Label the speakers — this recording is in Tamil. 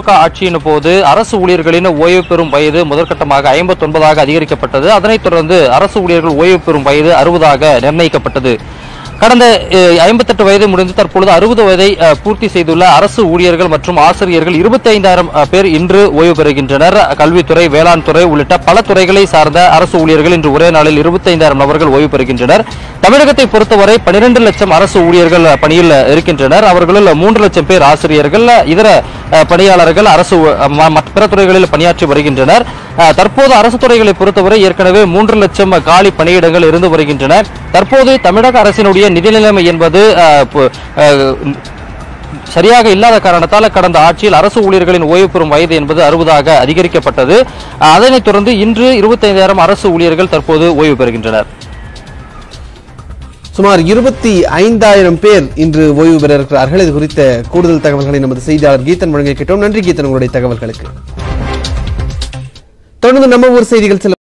Speaker 1: ஆட்சியின் போது அரசு ஊழியர்களின் ஓய்வு பெறும் வயது முதற்கட்டமாக 59ஆக அதிகரிக்கப்பட்டது. அதனைத் தொடர்ந்து அரசு ஊழியர்கள் ஓய்வு பெறும் வயது 60ஆக நிர்ணயிக்கப்பட்டது. கடந்த 58 வயது முடிந்து தற்பொழுது 60 வயதை பூர்த்தி செய்துள்ள அரசு ஊழியர்கள் மற்றும் ஆசிரியர்கள் 25,000 பேர் இன்று ஓய்வு பெறுகின்றனர். கல்வித்துறை, வேளாண் துறை உள்ளிட்ட பல துறைகளை சார்ந்த அரசு ஊழியர்கள் இன்று ஒரே நாளில் 25,000 நபர்கள் ஓய்வு பெறுகின்றனர். தமிழகத்தை பொறுத்தவரை 12 லட்சம் அரசு ஊழியர்கள் பணியில் இருக்கின்றனர். அவர்களில் 3 லட்சம் பேர் ஆசிரியர்கள், இதர பணியாளர்கள் அரசு பிற துறைகளில் பணியாற்றி வருகின்றனர். தற்போது அரசு துறைகளை பொறுத்தவரை ஏற்கனவே 3 லட்சம் காலி பணியிடங்கள் இருந்து வருகின்றன. தற்போது தமிழக அரசினுடைய நிதி நிலைமை என்பது சரியாக இல்லாத காரணத்தால் கடந்த ஆட்சியில் அரசு ஊழியர்களின் ஓய்வு பெறும் வயது என்பது 60ஆக அதிகரிக்கப்பட்டது. அதனைத் தொடர்ந்து இன்று 25,000 அரசு ஊழியர்கள் தற்போது ஓய்வு பெறுகின்றனர்.
Speaker 2: சுமார் 25,000 பேர் இன்று ஓய்வு பெற இருக்கிறார்கள். இது குறித்த கூடுதல் தகவல்களை நமது செய்தியாளர் கீதன் வழங்க கேட்டோம். நன்றி கீதன், உங்களுடைய தகவல்களுக்கு. தொடர்ந்து நம்ம ஊர் செய்திகள்